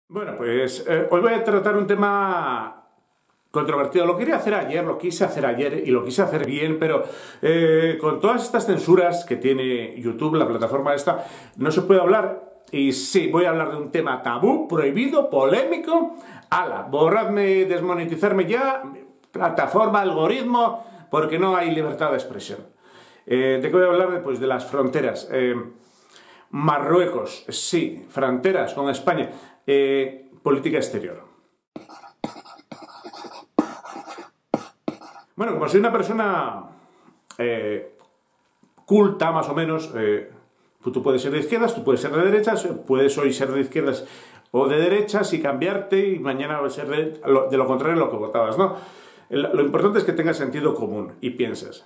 Bueno, pues hoy voy a tratar un tema controvertido. Lo quería hacer ayer, lo quise hacer ayer y lo quise hacer bien, pero con todas estas censuras que tiene YouTube, la plataforma esta, no se puede hablar. Y sí, voy a hablar de un tema tabú, prohibido, polémico. ¡Hala! Borradme, desmonetizarme ya, plataforma, algoritmo, porque no hay libertad de expresión. ¿De qué voy a hablar? Pues de las fronteras. Marruecos, sí, fronteras con España. Política exterior. Bueno, como soy una persona culta, más o menos, tú puedes ser de izquierdas, tú puedes ser de derechas, puedes hoy ser de izquierdas o de derechas y cambiarte y mañana ser de lo contrario a lo que votabas, ¿no? Lo importante es que tengas sentido común y pienses.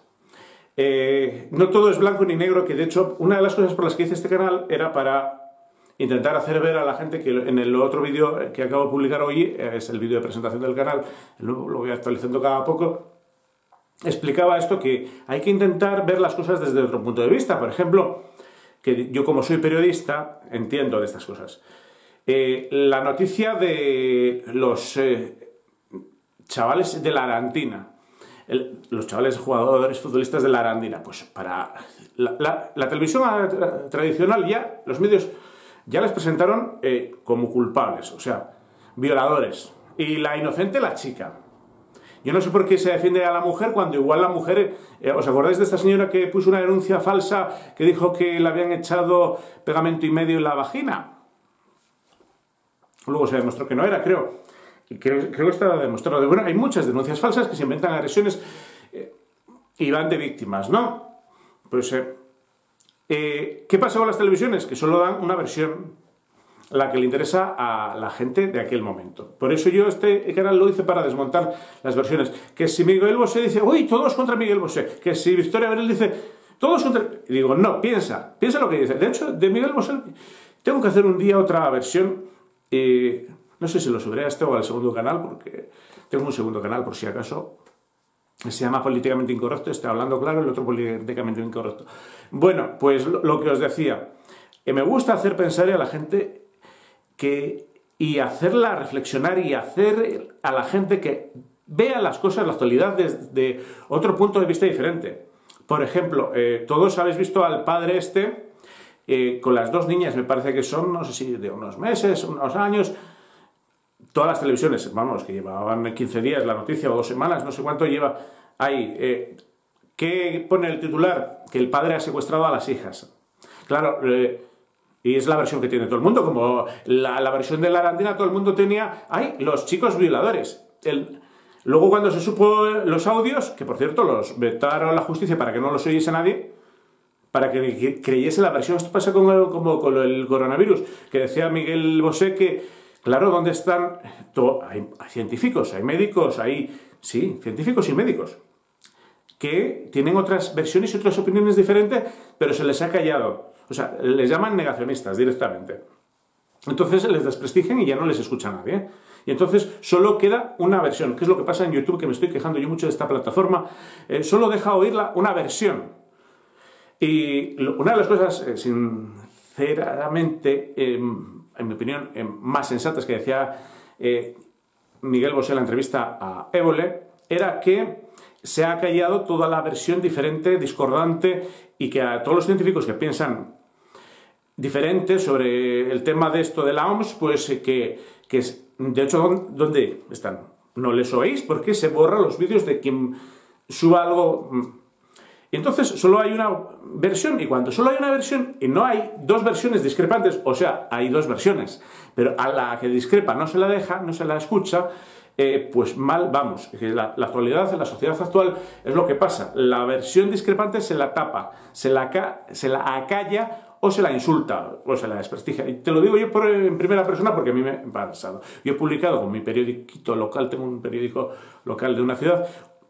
No todo es blanco ni negro, que de hecho una de las cosas por las que hice este canal era para intentar hacer ver a la gente que en el otro vídeo que acabo de publicar hoy, es el vídeo de presentación del canal, lo voy actualizando cada poco, explicaba esto, que hay que intentar ver las cosas desde otro punto de vista. Por ejemplo, que yo como soy periodista entiendo de estas cosas. La noticia de los chavales de la Arandina, los chavales jugadores futbolistas de la Arandina, pues para la televisión tradicional ya, los medios ya les presentaron como culpables, o sea, violadores, y la inocente la chica. Yo no sé por qué se defiende a la mujer cuando igual la mujer... ¿Os acordáis de esta señora que puso una denuncia falsa que dijo que le habían echado pegamento y medio en la vagina? Luego se demostró que no era, creo. Y creo que está demostrado. Bueno, hay muchas denuncias falsas que se inventan agresiones y van de víctimas, ¿no? Pues, ¿qué pasa con las televisiones? Que solo dan una versión, la que le interesa a la gente de aquel momento. Por eso yo este canal lo hice para desmontar las versiones. Que si Miguel Bosé dice, uy, todos contra Miguel Bosé. Que si Victoria Abril dice, todos contra... Y digo, no, piensa lo que dice. De hecho, de Miguel Bosé tengo que hacer un día otra versión. No sé si lo subiré a este o al segundo canal, porque tengo un segundo canal por si acaso. Se llama Políticamente Incorrecto, estoy hablando claro, el otro Políticamente Incorrecto. Bueno, pues lo que os decía, me gusta hacer pensar a la gente y hacerla reflexionar y hacer a la gente que vea las cosas, la actualidad desde otro punto de vista diferente. Por ejemplo, todos habéis visto al padre este con las dos niñas, me parece que son, no sé si de unos meses, unos años. Todas las televisiones, vamos, que llevaban 15 días la noticia o 2 semanas, no sé cuánto lleva ahí. ¿Qué pone el titular? Que el padre ha secuestrado a las hijas. Claro, y es la versión que tiene todo el mundo, como la versión de la Arandina, todo el mundo tenía, ¡ay!, los chicos violadores. Luego cuando se supo los audios, que por cierto los vetaron la justicia para que no los oyese nadie, para que creyese la versión. Esto pasa como con el coronavirus, que decía Miguel Bosé que, claro, ¿dónde están? Hay científicos, hay médicos, sí, científicos y médicos, que tienen otras versiones y otras opiniones diferentes, pero se les ha callado. O sea, les llaman negacionistas directamente. Entonces les desprestigian y ya no les escucha nadie. Y entonces solo queda una versión, que es lo que pasa en YouTube, que me estoy quejando yo mucho de esta plataforma. Solo deja oírla una versión. Y una de las cosas, sinceramente, en mi opinión, más sensatas que decía Miguel Bosé en la entrevista a Évole, era que se ha callado toda la versión diferente, discordante, y que a todos los científicos que piensan diferente sobre el tema de esto de la OMS, pues que de hecho, ¿dónde están? ¿No les oís? ¿Por qué se borran los vídeos de quien suba algo? Y entonces solo hay una versión, y cuando solo hay una versión y no hay dos versiones discrepantes, o sea, hay dos versiones, pero a la que discrepa no se la deja, no se la escucha, pues mal vamos. La actualidad, la sociedad actual es lo que pasa. La versión discrepante se la tapa, se la acalla o se la insulta o se la desprestigia. Y te lo digo yo en primera persona porque a mí me ha pasado. Yo he publicado con mi periódico local, tengo un periódico local de una ciudad,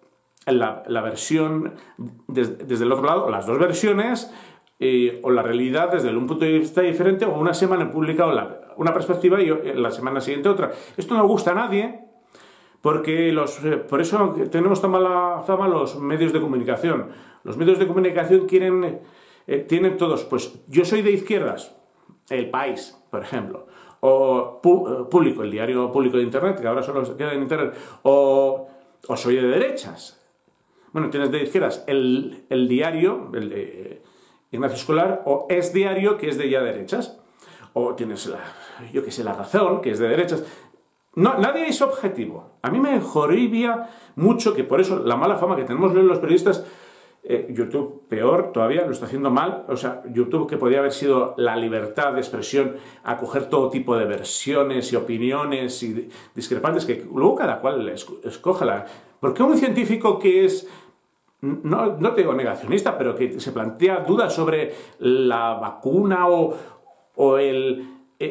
la versión desde el otro lado, las dos versiones, o la realidad desde un punto de vista diferente, o una semana he publicado una perspectiva y la semana siguiente otra. Esto no gusta a nadie, porque por eso tenemos tan mala fama los medios de comunicación. Los medios de comunicación tienen todos, pues yo soy de izquierdas, El País, por ejemplo, o Público, el diario público de Internet, que ahora solo queda en Internet, o soy de derechas. Bueno, tienes de izquierdas el diario, el de Ignacio Escolar, o Es Diario, que es de ya derechas. O tienes, yo que sé, La Razón, que es de derechas. No, nadie es objetivo. A mí me joribia mucho, que por eso la mala fama que tenemos los periodistas, YouTube peor todavía, lo está haciendo mal. O sea, YouTube, que podría haber sido la libertad de expresión, acoger todo tipo de versiones y opiniones y discrepantes, que luego cada cual escoja. ¿Por qué un científico que es, no te digo negacionista, pero que se plantea dudas sobre la vacuna o el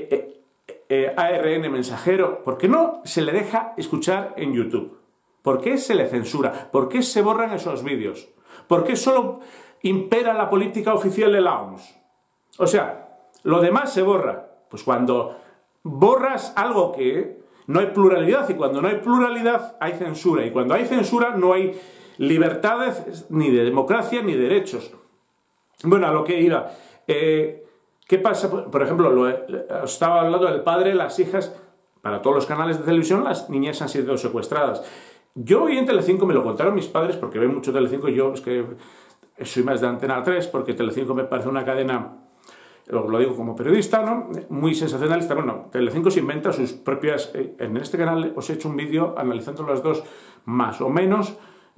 ARN mensajero, por qué no se le deja escuchar en YouTube? ¿Por qué se le censura? ¿Por qué se borran esos vídeos? ¿Por qué solo impera la política oficial de la OMS? O sea, lo demás se borra. Pues cuando borras algo que no hay pluralidad, y cuando no hay pluralidad hay censura, y cuando hay censura no hay libertades ni de democracia ni derechos. Bueno, a lo que iba. ¿Qué pasa? Por ejemplo, estaba hablando del padre, las hijas, para todos los canales de televisión, las niñas han sido secuestradas. Yo hoy en Telecinco me lo contaron mis padres, porque ven mucho Telecinco, yo es que soy más de Antena 3, porque Telecinco me parece una cadena, lo digo como periodista, ¿no?, muy sensacionalista. Bueno, Telecinco se inventa sus propias... En este canal os he hecho un vídeo analizando las dos más o menos,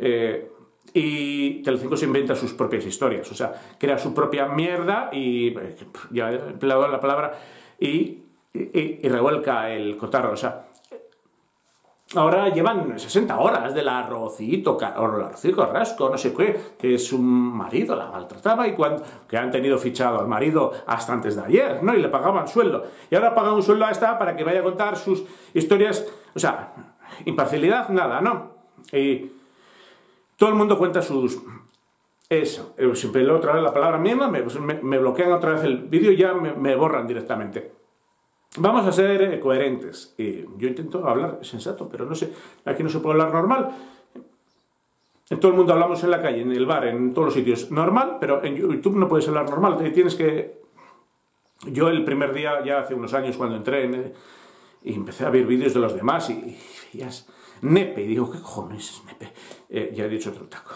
y Telecinco se inventa sus propias historias, o sea, crea su propia mierda y, ya he empleado la palabra, y revuelca el cotarro, o sea... Ahora llevan 60 horas del arrocito Carrasco, no sé qué, que su marido la maltrataba y que han tenido fichado al marido hasta antes de ayer, ¿no? Y le pagaban sueldo. Y ahora pagan un sueldo a esta para que vaya a contar sus historias, o sea, imparcialidad, nada, ¿no? Y todo el mundo cuenta sus... Eso, siempre leo otra vez la palabra mierda, me bloquean otra vez el vídeo y ya me borran directamente. Vamos a ser coherentes. Yo intento hablar sensato, pero no sé, aquí no se puede hablar normal. En todo el mundo hablamos en la calle, en el bar, en todos los sitios normal, pero en YouTube no puedes hablar normal. Tienes que... Yo el primer día, ya hace unos años, cuando entré y empecé a ver vídeos de los demás y veías nepe, y digo, ¿qué cojones es nepe? Ya he dicho otro taco.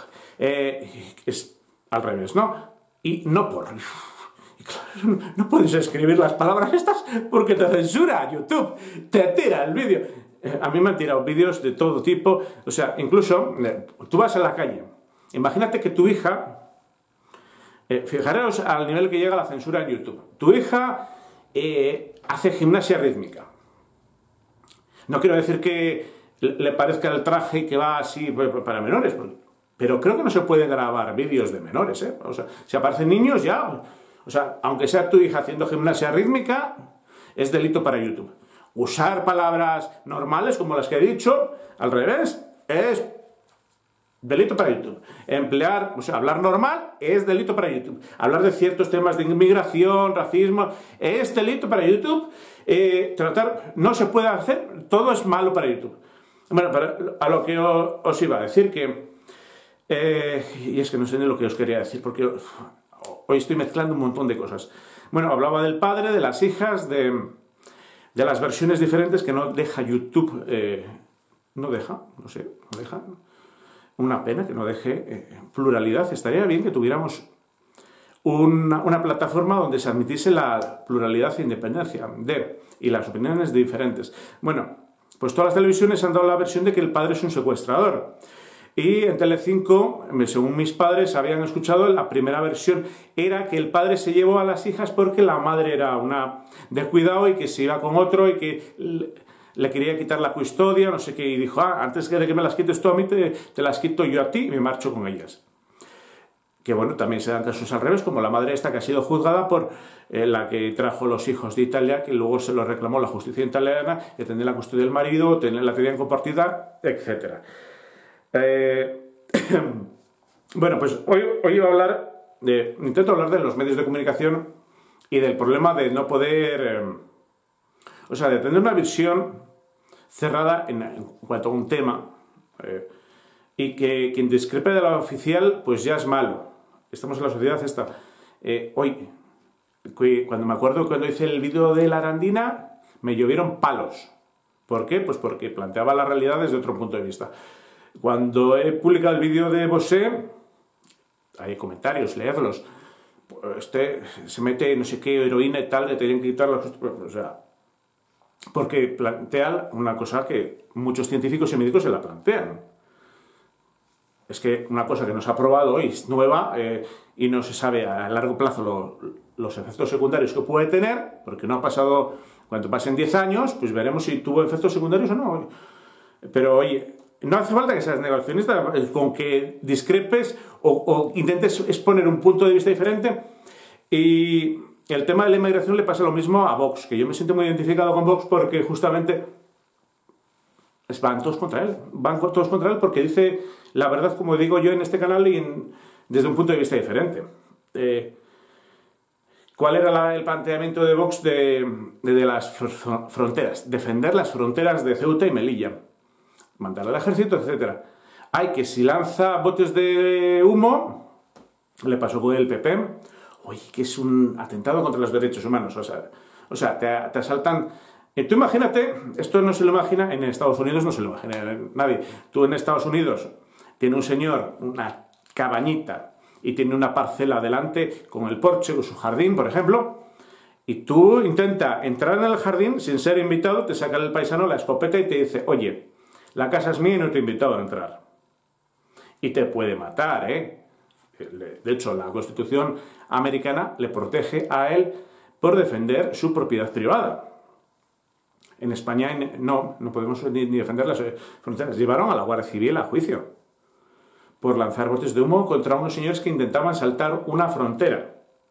Es al revés, ¿no? Y no por... Claro, no puedes escribir las palabras estas porque te censura YouTube, te tira el vídeo. A mí me han tirado vídeos de todo tipo, o sea, incluso tú vas a la calle, imagínate que tu hija, fijaros al nivel que llega la censura en YouTube, tu hija hace gimnasia rítmica. No quiero decir que le parezca el traje y que va así para menores, pero creo que no se pueden grabar vídeos de menores, ¿eh? O sea, si aparecen niños ya... O sea, aunque sea tu hija haciendo gimnasia rítmica, es delito para YouTube. Usar palabras normales, como las que he dicho, al revés, es delito para YouTube. Emplear, o sea, hablar normal es delito para YouTube. Hablar de ciertos temas de inmigración, racismo, es delito para YouTube. No se puede hacer, todo es malo para YouTube. Bueno, a lo que os iba a decir que... y es que no sé ni lo que os quería decir, porque... Hoy estoy mezclando un montón de cosas. Bueno, hablaba del padre, de las hijas, de las versiones diferentes que no deja YouTube. No deja. Una pena que no deje pluralidad. Estaría bien que tuviéramos una plataforma donde se admitiese la pluralidad e independencia y las opiniones diferentes. Bueno, pues todas las televisiones han dado la versión de que el padre es un secuestrador. Y en Telecinco, según mis padres, habían escuchado la primera versión, era que el padre se llevó a las hijas porque la madre era una descuidado y que se iba con otro y que le quería quitar la custodia, no sé qué, y dijo, antes de que me las quites tú a mí, te las quito yo a ti y me marcho con ellas. Que bueno, también se dan casos al revés, como la madre esta que ha sido juzgada por la que trajo los hijos de Italia, que luego se lo reclamó la justicia italiana, que tenía la custodia del marido, la tenían compartida, etc. Bueno, pues hoy iba a hablar intento hablar de los medios de comunicación y del problema de no poder, o sea, de tener una visión cerrada en cuanto a un tema y que quien discrepe de la oficial pues ya es malo. Estamos en la sociedad esta. Hoy, cuando me acuerdo cuando hice el vídeo de la Arandina, me llovieron palos. ¿Por qué? Pues porque planteaba la realidad desde otro punto de vista. Cuando he publicado el vídeo de Bosé, hay comentarios, leedlos. Este se mete no sé qué heroína y tal, le tienen que quitar los... O sea, porque plantea una cosa que muchos científicos y médicos se la plantean. Es que una cosa que no se ha probado hoy es nueva y no se sabe a largo plazo los efectos secundarios que puede tener, porque no ha pasado, cuando pasen 10 años, pues veremos si tuvo efectos secundarios o no. Pero oye, no hace falta que seas negacionista, con que discrepes o intentes exponer un punto de vista diferente. Y el tema de la inmigración le pasa lo mismo a Vox, que yo me siento muy identificado con Vox porque justamente van todos contra él, porque dice la verdad, como digo yo en este canal, y desde un punto de vista diferente. ¿Cuál era el planteamiento de Vox de las fronteras? Defender las fronteras de Ceuta y Melilla, mandar al ejército, etc. Hay que si lanza botes de humo, le pasó con el PP, oye, que es un atentado contra los derechos humanos, o sea, te asaltan. Tú imagínate, esto no se lo imagina, en Estados Unidos no se lo imagina nadie. Tú en Estados Unidos tiene un señor una cabañita y tiene una parcela delante con el porche o su jardín, por ejemplo, y tú intentas entrar en el jardín sin ser invitado, te saca el paisano la escopeta y te dice, oye, la casa es mía y no te he invitado a entrar. Y te puede matar, ¿eh? De hecho, la Constitución americana le protege a él por defender su propiedad privada. En España no podemos ni defender las fronteras. Llevaron a la Guardia Civil a juicio por lanzar botes de humo contra unos señores que intentaban saltar una frontera.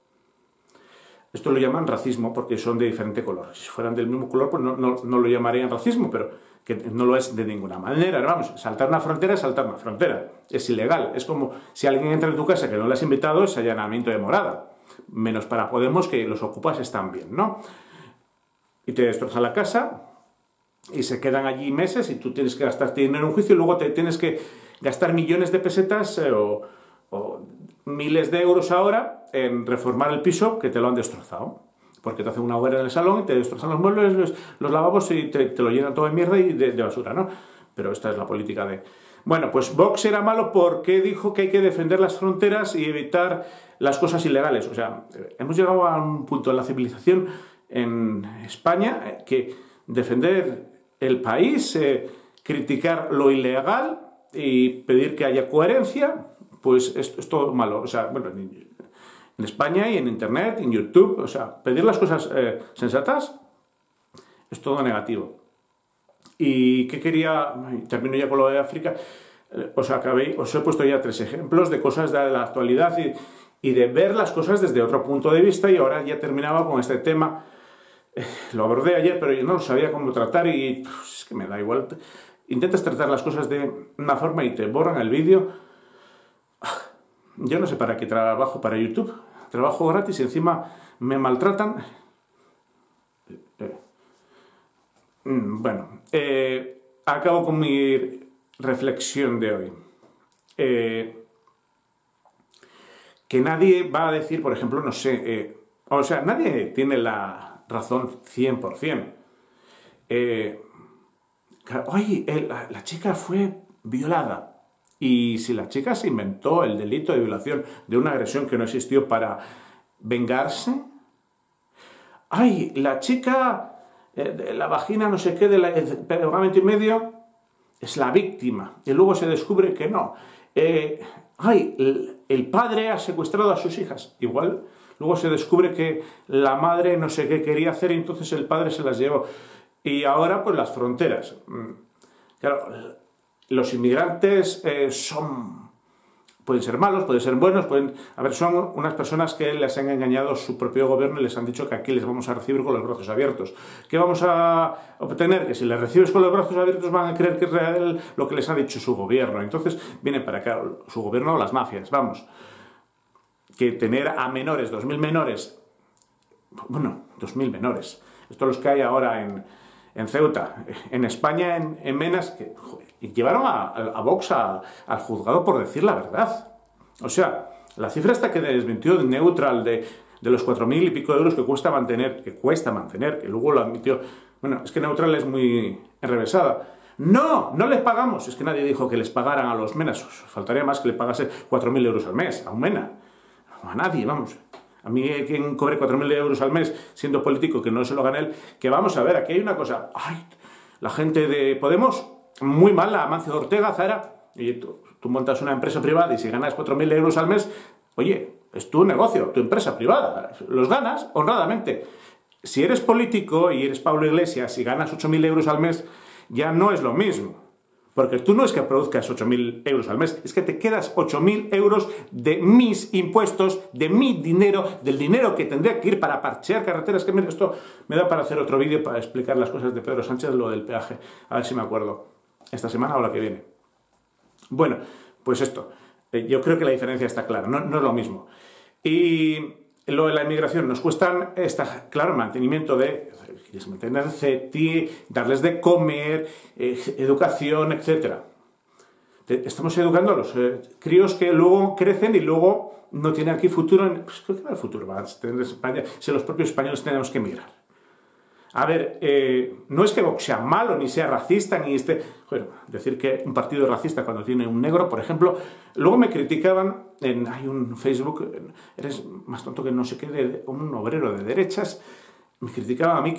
Esto lo llaman racismo porque son de diferente color. Si fueran del mismo color, pues no lo llamarían racismo, pero que no lo es de ninguna manera. Vamos, saltar una frontera es saltar una frontera. Es ilegal. Es como si alguien entra en tu casa que no le has invitado, es allanamiento de morada. Menos para Podemos, que los ocupas están bien, ¿no? Y te destrozan la casa y se quedan allí meses y tú tienes que gastarte dinero en un juicio y luego te tienes que gastar millones de pesetas o miles de euros ahora en reformar el piso que te lo han destrozado. Porque te hacen una hoguera en el salón y te destrozan los muebles, los lavabos y te lo llenan todo de mierda y de basura, ¿no? Pero esta es la política de... Bueno, pues Vox era malo porque dijo que hay que defender las fronteras y evitar las cosas ilegales. O sea, hemos llegado a un punto en la civilización en España que defender el país, criticar lo ilegal y pedir que haya coherencia, pues es todo malo. O sea, bueno, en España y en Internet, en YouTube, o sea, pedir las cosas sensatas es todo negativo. ¿Y qué quería? Termino ya con lo de África. Os he puesto ya 3 ejemplos de cosas de la actualidad y de ver las cosas desde otro punto de vista, y ahora ya terminaba con este tema. Lo abordé ayer, pero yo no sabía cómo tratar y es que me da igual. Intentas tratar las cosas de una forma y te borran el vídeo. Yo no sé para qué trabajo para YouTube. Trabajo gratis y encima me maltratan. Bueno, acabo con mi reflexión de hoy. Que nadie va a decir, por ejemplo, no sé, o sea, nadie tiene la razón 100%. Oye, la chica fue violada. Y si la chica se inventó el delito de violación de una agresión que no existió para vengarse. Ay, la chica, la vagina no sé qué, del pegamento y medio, es la víctima. Y luego se descubre que no. El padre ha secuestrado a sus hijas. Igual, luego se descubre que la madre no sé qué quería hacer y entonces el padre se las llevó. Y ahora, pues las fronteras. Claro, los inmigrantes pueden ser malos, pueden ser buenos, son unas personas que les han engañado su propio gobierno y les han dicho que aquí les vamos a recibir con los brazos abiertos. ¿Qué vamos a obtener? Que si les recibes con los brazos abiertos van a creer que es real lo que les ha dicho su gobierno. Entonces vienen para acá, su gobierno o las mafias, vamos. Que tener a menores, 2.000 menores, bueno, 2.000 menores, estos los que hay ahora en Ceuta, en España, en Menas, que joder, y llevaron a Vox al juzgado por decir la verdad. O sea, la cifra esta que desmintió de Neutral de los 4.000 y pico de euros que cuesta mantener, que luego lo admitió. Bueno, es que neutral es muy enrevesada. No, no les pagamos. Es que nadie dijo que les pagaran a los menas. Faltaría más que le pagase 4.000 euros al mes a un mena. No, a nadie, vamos. A mí quien cobre 4.000 euros al mes siendo político, que no se lo gane él, que vamos a ver, aquí hay una cosa. Ay, la gente de Podemos, muy mala, Amancio Ortega, Zara. Oye, tú montas una empresa privada y si ganas 4.000 euros al mes, oye, es tu negocio, tu empresa privada. Los ganas honradamente. Si eres político y eres Pablo Iglesias y ganas 8.000 euros al mes, ya no es lo mismo. Porque tú no es que produzcas 8.000 euros al mes, es que te quedas 8.000 euros de mis impuestos, de mi dinero, del dinero que tendría que ir para parchear carreteras. Que mira, esto me da para hacer otro vídeo para explicar las cosas de Pedro Sánchez, lo del peaje. A ver si me acuerdo. Esta semana o la que viene. Bueno, pues esto. Yo creo que la diferencia está clara, no es lo mismo. Y lo de la inmigración nos cuestan, claro, mantenimiento de, ¿quieres mantener CETI, darles de comer, educación, etc. Estamos educando a los críos que luego crecen y luego no tienen aquí futuro. Pues creo que no hay futuro va a tener España si los propios españoles tenemos que emigrar. A ver, no es que Vox sea malo, ni sea racista, ni esté... Bueno, decir que un partido es racista cuando tiene un negro, por ejemplo... Luego me criticaban, hay un Facebook, eres más tonto que no sé qué, un obrero de derechas, me criticaban a mí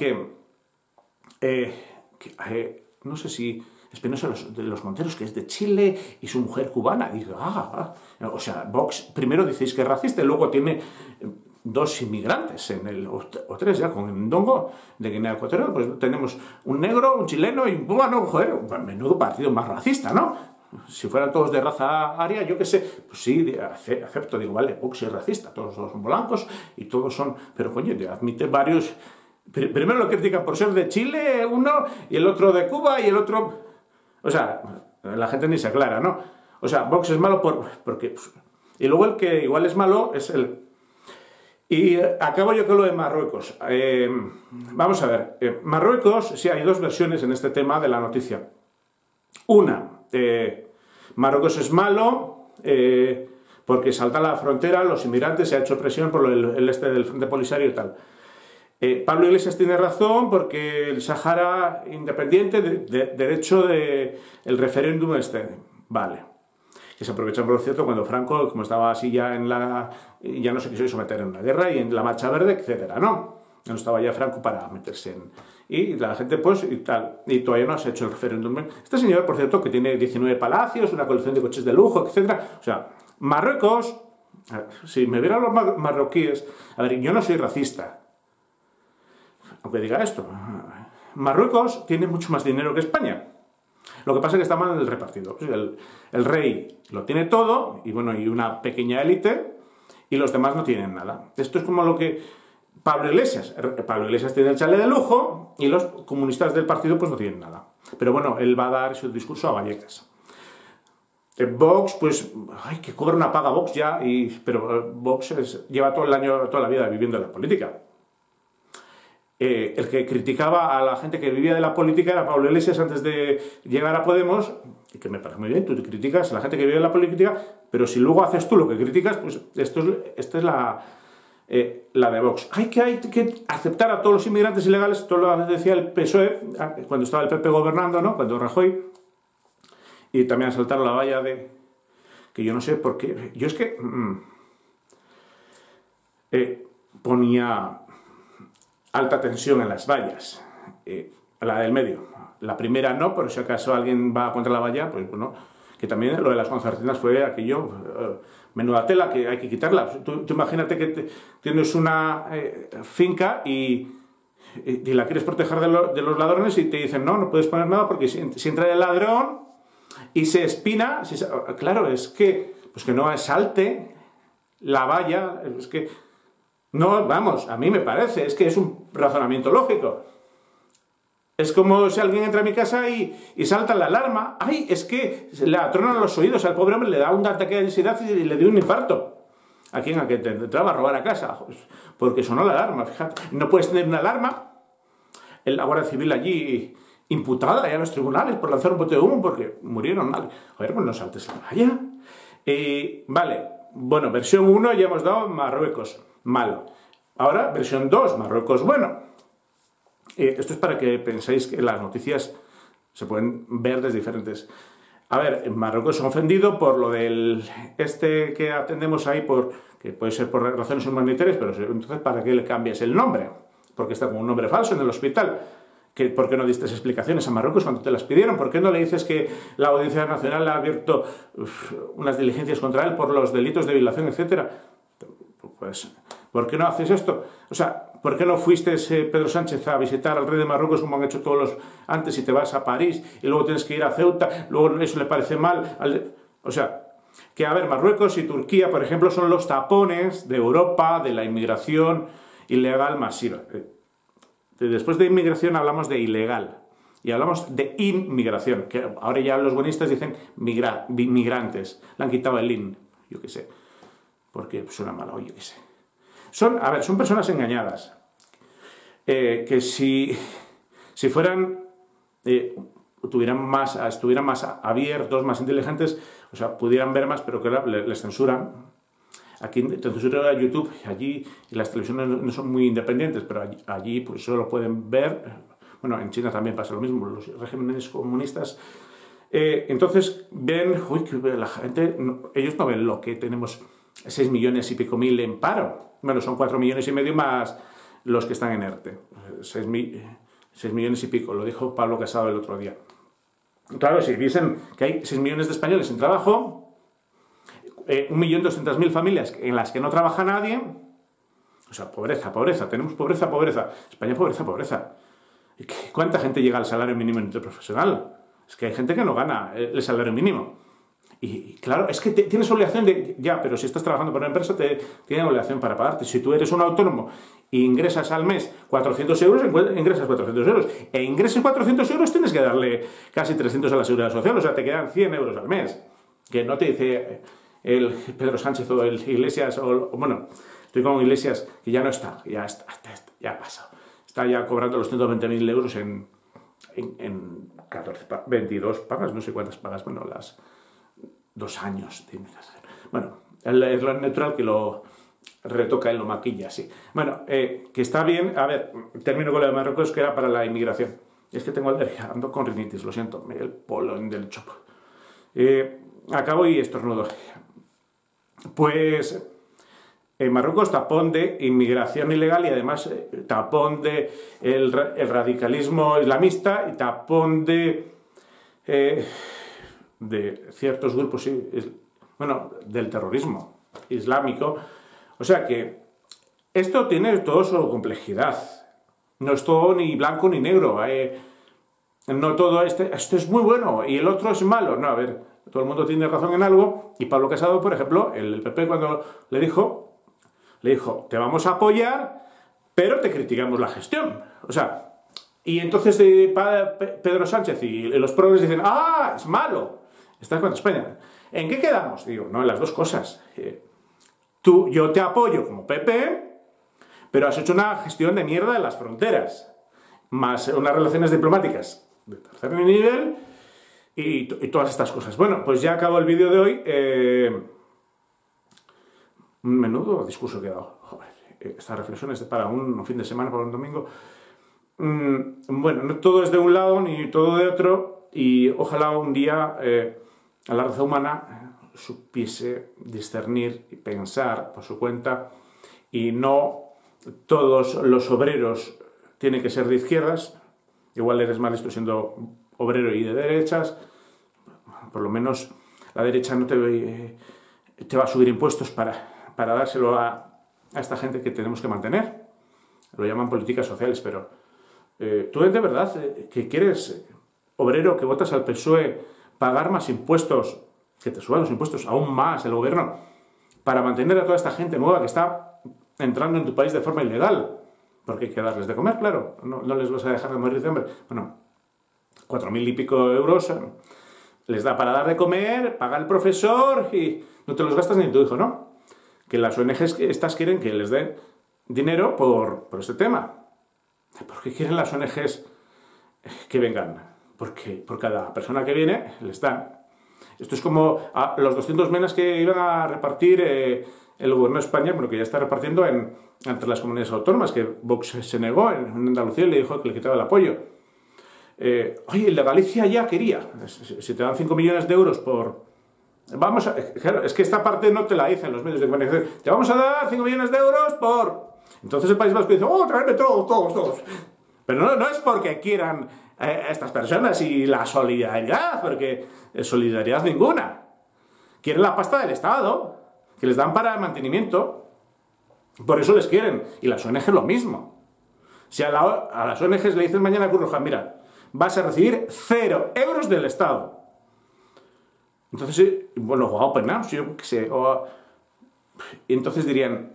no sé si Espinosa de los Monteros, que es de Chile, y su mujer cubana. Y digo, o sea, Vox primero decís que es racista y luego tiene... dos inmigrantes, o tres ya, con el Ndongo de Guinea Ecuatorial, pues tenemos un negro, un chileno y un cubano, joder, menudo partido más racista, ¿no? Si fueran todos de raza aria, yo qué sé, pues sí, acepto, digo, vale, Vox es racista, todos son blancos y todos son, pero coño, admite varios, primero lo critican por ser de Chile uno, y el otro de Cuba, y el otro, o sea, la gente ni se aclara, ¿no? O sea, Vox es malo porque, pues, y luego el que igual es malo es el... Y acabo yo con lo de Marruecos. Vamos a ver, Marruecos, sí, hay dos versiones en este tema de la noticia. Una, Marruecos es malo porque salta la frontera, los inmigrantes, se ha hecho presión por el este del Frente Polisario y tal. Pablo Iglesias tiene razón porque el Sahara independiente, derecho del referéndum vale. Que se aprovechan, por cierto, cuando Franco, como estaba así ya ya no se quiso someter en una guerra y en la Marcha Verde, etcétera, ¿no? No estaba ya Franco para meterse en... Y la gente, pues, y tal, y todavía no se ha hecho el referéndum. Este señor, por cierto, que tiene 19 palacios, una colección de coches de lujo, etcétera. O sea, Marruecos, si me vieran los marroquíes... A ver, yo no soy racista, aunque diga esto. Marruecos tiene mucho más dinero que España. Lo que pasa es que está mal repartido. El rey lo tiene todo, y bueno, y una pequeña élite, y los demás no tienen nada. Esto es como lo que Pablo Iglesias tiene el chalet de lujo, y los comunistas del partido pues no tienen nada. Pero bueno, él va a dar su discurso a Vallecas. Vox, pues, ay, que cobra una paga Vox ya, pero Vox lleva todo el año, toda la vida viviendo en la política. El que criticaba a la gente que vivía de la política era Pablo Iglesias antes de llegar a Podemos, y que me parece muy bien, tú te criticas a la gente que vive de la política, pero si luego haces tú lo que criticas, pues esta es la de Vox. Hay que aceptar a todos los inmigrantes ilegales, esto lo decía el PSOE, cuando estaba el PP gobernando, ¿no? Cuando Rajoy, y también asaltaron la valla de... que yo no sé por qué, yo es que... ponía... alta tensión en las vallas, la del medio. La primera no, pero si acaso alguien va contra la valla, pues bueno, que también lo de las concertinas fue aquello, menuda tela, que hay que quitarla. Tú imagínate que tienes una finca y la quieres proteger de los ladrones y te dicen, no puedes poner nada porque si entra el ladrón y se espina, claro, es que, pues que no salte la valla, es que... No, vamos, a mí me parece, es que es un razonamiento lógico. Es como si alguien entra a mi casa y salta la alarma. ¡Ay! Es que le atronan los oídos al pobre hombre, le da un ataque de ansiedad y le dio un infarto. ¿A quién? ¿A que te entraba a robar a casa? Pues porque sonó la alarma, fíjate. No puedes tener una alarma. La Guardia Civil allí imputada ya en los tribunales por lanzar un bote de humo porque murieron mal. Joder, pues no saltes la valla. Vale, bueno, versión 1 ya hemos dado Marruecos. Malo. Ahora, versión 2, Marruecos bueno. Esto es para que penséis que las noticias se pueden ver desde diferentes... A ver, en Marruecos se ha ofendido por lo del... que atendemos ahí, que puede ser por razones humanitarias, pero entonces ¿para qué le cambias el nombre? Porque está con un nombre falso en el hospital. ¿Por qué no diste explicaciones a Marruecos cuando te las pidieron? ¿Por qué no le dices que la Audiencia Nacional ha abierto unas diligencias contra él por los delitos de violación, etcétera? Pues, ¿por qué no haces esto? O sea, ¿por qué no fuiste, Pedro Sánchez, a visitar al rey de Marruecos como han hecho todos los antes y te vas a París y luego tienes que ir a Ceuta, luego eso le parece mal? O sea, que a ver, Marruecos y Turquía, por ejemplo, son los tapones de Europa, de la inmigración ilegal masiva. Después de inmigración hablamos de ilegal y hablamos de inmigración, que ahora ya los buenistas dicen migrantes, le han quitado el in, yo qué sé, porque suena mal, yo qué sé. Son personas engañadas, que si fueran, estuvieran más abiertos, más inteligentes, o sea, pudieran ver más, pero que les censuran. Aquí te censura YouTube, allí las televisiones no son muy independientes, pero allí pues solo pueden ver, bueno, en China también pasa lo mismo, los regímenes comunistas. Entonces ven, que la gente, ellos no ven lo que tenemos 6 millones y pico mil en paro. Bueno, son 4 millones y medio más los que están en ERTE. 6 millones y pico, lo dijo Pablo Casado el otro día. Claro, si viesen que hay 6 millones de españoles sin trabajo, 1.200.000 familias en las que no trabaja nadie, o sea, pobreza, tenemos pobreza, España pobreza. ¿Cuánta gente llega al salario mínimo interprofesional? Es que hay gente que no gana el salario mínimo. Y claro, es que tienes obligación de... Ya, pero si estás trabajando para una empresa, tienes obligación para pagarte. Si tú eres un autónomo e ingresas al mes 400 euros, ingresas 400 euros. E ingreses 400 euros, tienes que darle casi 300 a la Seguridad Social. O sea, te quedan 100 euros al mes. Que no te dice el Pedro Sánchez o el Iglesias, bueno, estoy con Iglesias, que ya no está, ya ha pasado. Está ya cobrando los 120.000 euros en 22 pagas, no sé cuántas pagas, bueno, las 2 años. Bueno, es lo natural que lo retoca y lo maquilla, sí. Bueno, que está bien, a ver, termino con lo de Marruecos, que era para la inmigración. Es que tengo alergia, ando con rinitis, lo siento, el polón del chopo. Acabo y estornudo. Pues en Marruecos tapón de inmigración ilegal y además tapón de el radicalismo islamista y tapón de ciertos grupos, bueno, del terrorismo islámico. O sea que esto tiene toda su complejidad. No es todo ni blanco ni negro. No todo esto es muy bueno y el otro es malo. No, a ver, todo el mundo tiene razón en algo. Y Pablo Casado, por ejemplo, el PP cuando le dijo, te vamos a apoyar, pero te criticamos la gestión. O sea, y entonces Pedro Sánchez y los progres dicen, ¡ah, es malo! Está contra España. ¿En qué quedamos? Digo, no, en las dos cosas. Yo te apoyo como PP, pero has hecho una gestión de mierda de las fronteras, más unas relaciones diplomáticas de tercer nivel y todas estas cosas. Bueno, pues ya acabo el vídeo de hoy. Un menudo discurso que he dado. Joder, estas reflexiones para un fin de semana, para un domingo. Bueno, no todo es de un lado ni todo de otro, y ojalá un día la raza humana supiese discernir y pensar por su cuenta, y no todos los obreros tienen que ser de izquierdas. Igual eres mal listo siendo obrero y de derechas. Por lo menos la derecha no te va a subir impuestos para dárselo a esta gente que tenemos que mantener. Lo llaman políticas sociales, pero tú de verdad que quieres, obrero, que votas al PSOE, pagar más impuestos, que te suban los impuestos aún más el gobierno, para mantener a toda esta gente nueva que está entrando en tu país de forma ilegal, porque hay que darles de comer, claro, no les vas a dejar de morir de hambre. Bueno, 4.000 y pico euros les da para dar de comer, paga el profesor y no te los gastas ni en tu hijo, ¿no? Que las ONGs estas quieren que les den dinero por este tema. ¿Por qué quieren las ONGs que vengan? Porque por cada persona que viene les dan. Esto es como a los 200 menas que iban a repartir el gobierno de España, bueno, que ya está repartiendo entre las comunidades autónomas, que Vox se negó en Andalucía y le dijo que le quitaba el apoyo. Oye, el de Galicia ya quería. Si te dan 5 millones de euros por... Vamos a... Claro, es que esta parte no te la dicen los medios de comunicación. Te vamos a dar 5 millones de euros por... Entonces el País Vasco dice, oh, traerme todos. Pero no es porque quieran estas personas y la solidaridad, porque solidaridad ninguna. Quieren la pasta del Estado, que les dan para el mantenimiento. Por eso les quieren. Y las ONG lo mismo. Si a las ONGs le dicen mañana a Cruz Roja, mira, vas a recibir 0 euros del Estado. Entonces, bueno, o a Open Arms, yo qué sé, y entonces dirían,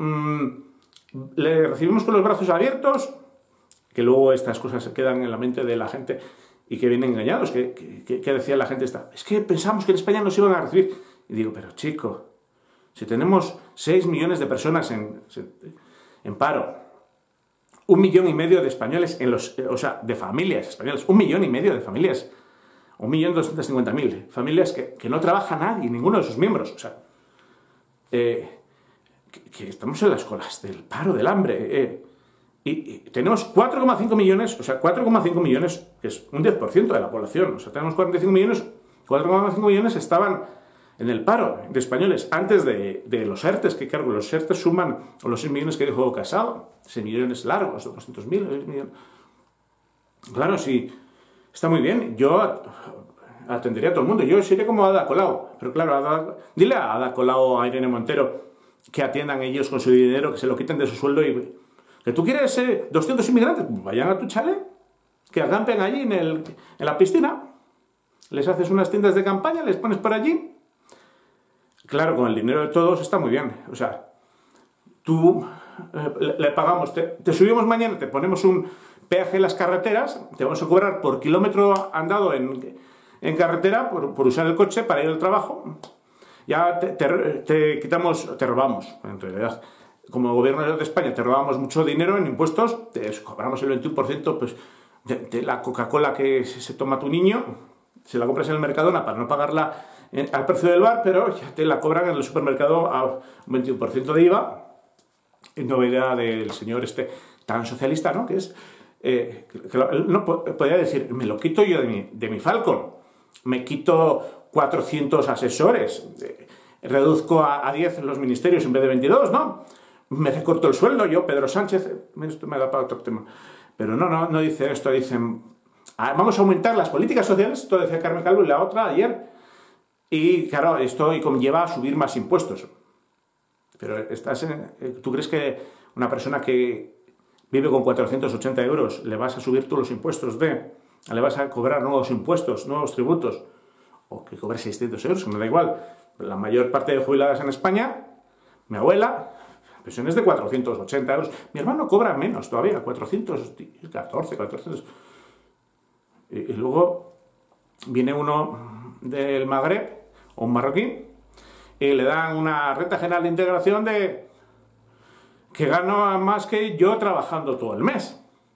le recibimos con los brazos abiertos, que luego estas cosas se quedan en la mente de la gente y que vienen engañados, que decía la gente esta, es que pensamos que en España nos iban a recibir. Y digo, pero chico, si tenemos 6 millones de personas en paro, 1,5 millones de españoles, o sea, de familias españolas, 1,5 millones de familias, 1.250.000 familias que no trabaja nadie, ninguno de sus miembros. O sea, que estamos en las colas del paro, del hambre. Y tenemos 4,5 millones, o sea, 4,5 millones, que es un 10% de la población. O sea, tenemos 45 millones, 4,5 millones estaban en el paro de españoles antes de los ERTEs, que claro, los ERTEs suman a los 6 millones que dijo Casado, 6 millones largos, 200.000, 6 millones. Claro, sí. Está muy bien, yo atendería a todo el mundo, yo sería como Ada Colau, pero claro, dile a Ada Colau, a Irene Montero, que atiendan ellos con su dinero, que se lo quiten de su sueldo y que tú quieres 200 inmigrantes, vayan a tu chalet, que acampen allí en la piscina, les haces unas tiendas de campaña, les pones por allí, claro, con el dinero de todos está muy bien, o sea, tú le pagamos, te subimos mañana, te ponemos un peaje en las carreteras, te vamos a cobrar por kilómetro andado en carretera, por usar el coche para ir al trabajo, ya te quitamos, te robamos, en realidad, como gobierno de España te robamos mucho dinero en impuestos, te cobramos el 21% pues, de la Coca-Cola que se toma tu niño, se la compras en el Mercadona para no pagarla al precio del bar, pero ya te la cobran en el supermercado a un 21% de IVA, en novedad del señor tan socialista, ¿no?, que es... no podría decir, me lo quito yo de mi Falcon, me quito 400 asesores, reduzco a 10 los ministerios en vez de 22, ¿no? Me recorto el sueldo, yo, Pedro Sánchez, esto me da para otro tema, pero no dice esto, dicen, vamos a aumentar las políticas sociales, esto decía Carmen Calvo y la otra ayer, y claro, esto conlleva a subir más impuestos, pero ¿tú crees que una persona que vive con 480 euros, le vas a subir tú los impuestos le vas a cobrar nuevos impuestos, nuevos tributos, o que cobre 600 euros, que me da igual? La mayor parte de jubiladas en España, mi abuela, pensiones de 480 euros, mi hermano cobra menos todavía, 414, 400. Y luego viene uno del Magreb, o un marroquí, y le dan una renta general de integración que gana más que yo trabajando todo el mes.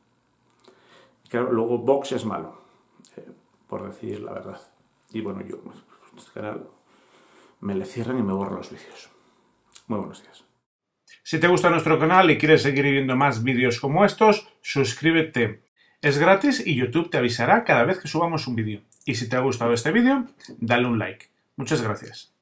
Claro, luego Vox es malo, por decir la verdad. Y bueno, yo, este canal, me le cierran y me borran los vídeos. Muy buenos días. Si te gusta nuestro canal y quieres seguir viendo más vídeos como estos, suscríbete. Es gratis y YouTube te avisará cada vez que subamos un vídeo. Y si te ha gustado este vídeo, dale un like. Muchas gracias.